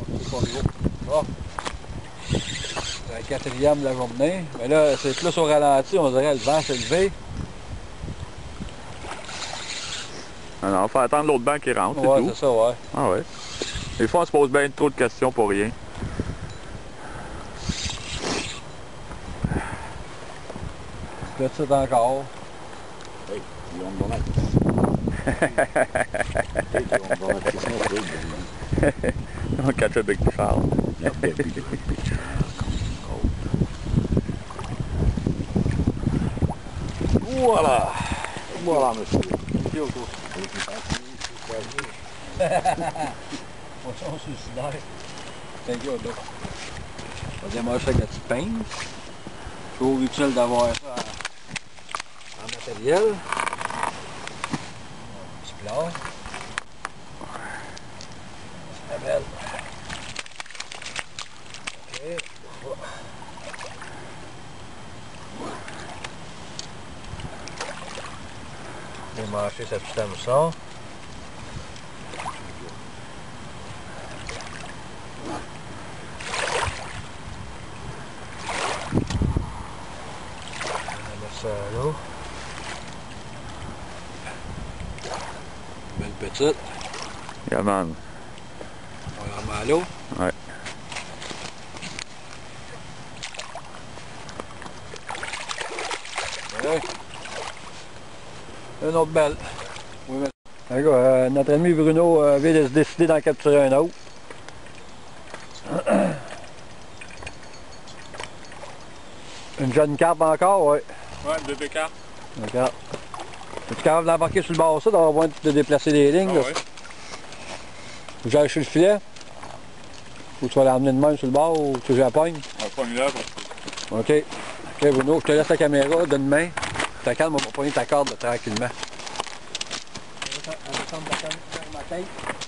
C'est pas gros. Bon. C'est la quatrième de la journée. Mais là, c'est plus au ralenti, on dirait le vent s'est levé. Alors, faut attendre l'autre banc qui rentre, Ouais, c'est tout. c'est ça, ouais. Ah ouais. Des fois, on se pose bien trop de questions pour rien. Petite encore. Hey, ils vont me donner On va catcher Big Charles. Voilà. Voilà, monsieur. Poisson suicidaire. C'est good, là. On va démarrer avec la petite pince. Toujours utile d'avoir ça en matériel. Un petit plat. C'est belle. Ok. Démarcher sa petite hameçon. Ça là. Belle petite. Yeah, man. On la remet à l'eau. Ouais. Ouais. Une autre belle. Oui, mais... notre ami Bruno vient de se décider d'en capturer un autre. Une jeune carpe encore, ouais. Ouais, le bébé carpe. D'accord. Es-tu capable d'embarquer sur le bord ça, d'avoir besoin de déplacer les lignes? Ah Là? ouais. Faut que j'aille sur le filet? Ou tu vas l'emmener de même sur le bord ou tu la pognes? On va pogner là. OK. OK Bruno, je te laisse la caméra d'une main. Ta calme, on va pogner ta corde là, tranquillement. On va descendre ma tête.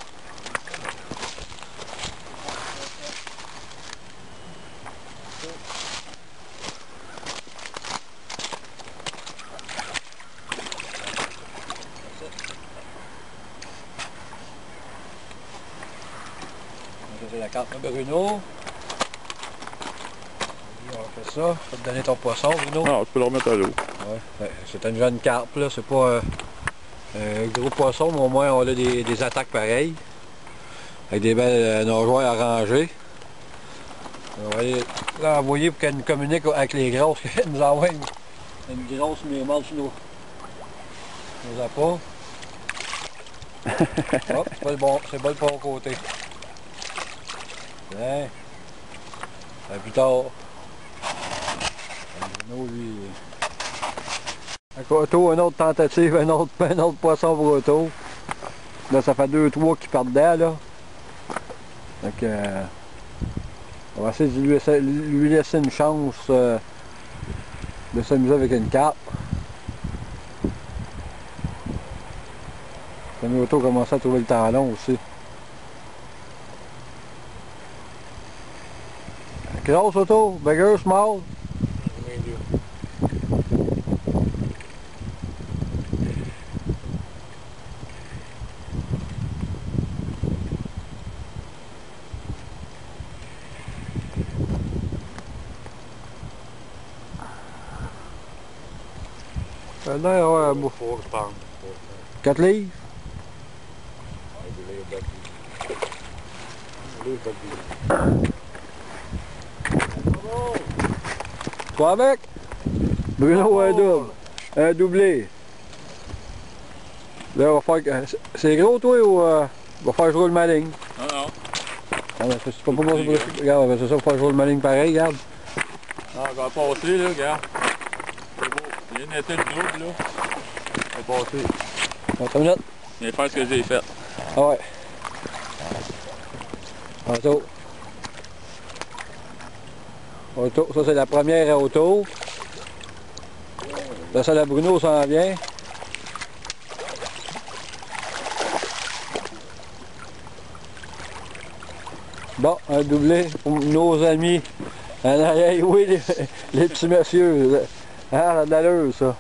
C'est la carte de Bruno. On fait ça. Je vais te donner ton poisson, Bruno. Non, tu peux le remettre à l'eau. Ouais. C'est une jeune carpe, là. C'est pas un gros poisson, mais au moins on a des attaques pareilles. Avec des belles nageoires arrangées. On va aller l'envoyer pour qu'elle nous communique avec les grosses. Elle nous envoie une grosse mémorde sur nos appâts. Hop, c'est pas le bon côté. Tiens. À plus tard. Bruno, lui. Otto, une autre tentative, un autre poisson pour Otto. Là, ça fait 2-3 qui partent dedans, là. Donc, on va essayer de lui laisser une chance de s'amuser avec une carpe. Otto commence à trouver le temps long aussi. Grosse Otto, bigger, small? Ça a l'air, ouais, bon. 4 livres? Toi avec? Bruno, un double. Un doublé. Là, on va faire... C'est gros, toi, ou... on va faire jouer le maligne? Non, non. Ah, ben, c'est pas pour moi, regarde, ben, c'est ça, on va faire jouer le maligne pareil, regarde. Non, on va passer, là, regarde. C'est beau. Il y a une étape de l'autre, là. On va passer. Attends une minute. Je vais faire ce que j'ai fait. Ah ouais. Auto. Auto. Ça, c'est la première auto. Là, ça, la Bruno s'en vient. Bon, un doublé pour nos amis. Oui, les petits messieurs. Ah, la d'allure, ça.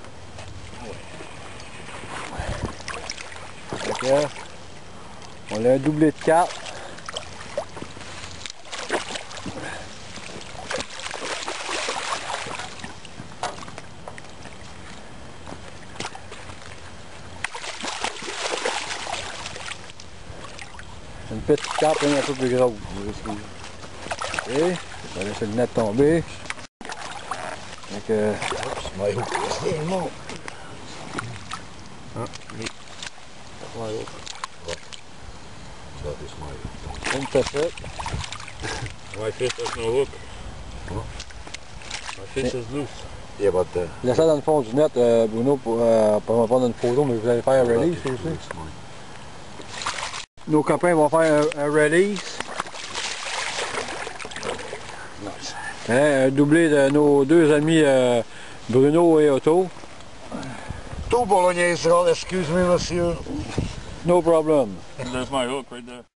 Okay. On a un doublé de 4. Une petite carpe, une un peu plus grosse. Ok, je vais laisser le net tomber. Donc, Smile. C'est bon. Ah, oui. That is smile. Une petite. My fish has no hook. My fish is loose. Yeah, but Laissez dans le fond du net, Bruno, pour me prendre une photo, mais vous allez faire un release aussi. Nos copains vont faire un release. Nice. Hein, un doublé de nos deux amis Bruno et Otto. Two bolognese roll, excuse me, monsieur. No problem. There's my hook right there.